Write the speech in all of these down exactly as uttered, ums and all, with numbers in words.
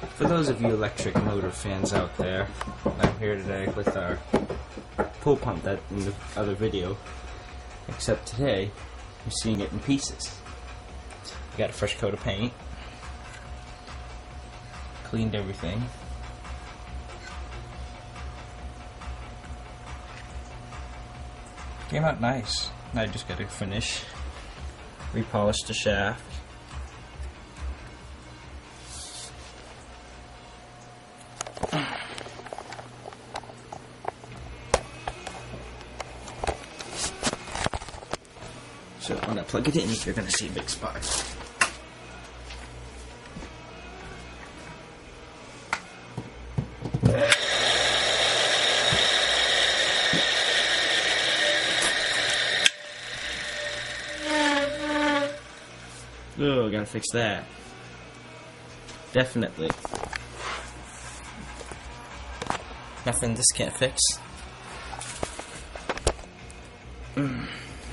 For those of you electric motor fans out there, I'm here today with our pool pump that in the other video, except today you're seeing it in pieces. We got a fresh coat of paint, cleaned everything. Came out nice. Now I just gotta finish, repolish the shaft. So when I plug it in, you're gonna see a big spark. Oh, gotta fix that. Definitely. Nothing this can't fix. Mm.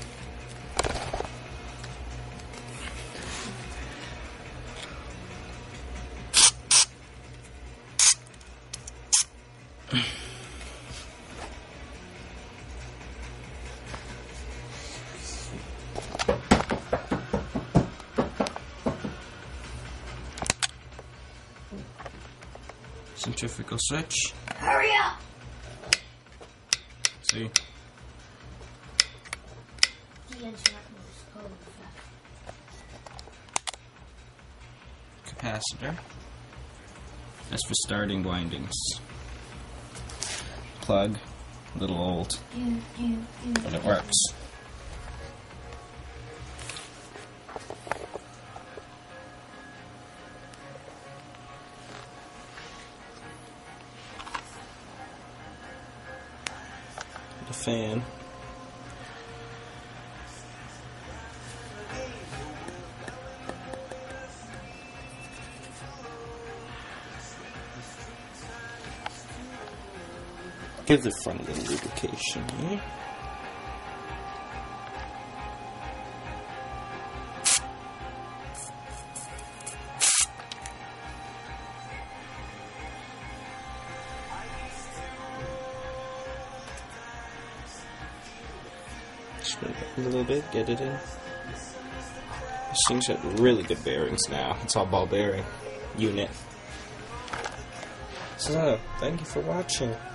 Centrifugal switch. Hurry up! See? Capacitor. That's for starting windings. Plug. A little old. But it works. The fan. Give the front a little lubrication here. Spin it up a little bit, get it in. This thing's got really good bearings now. It's all ball bearing unit. So, thank you for watching.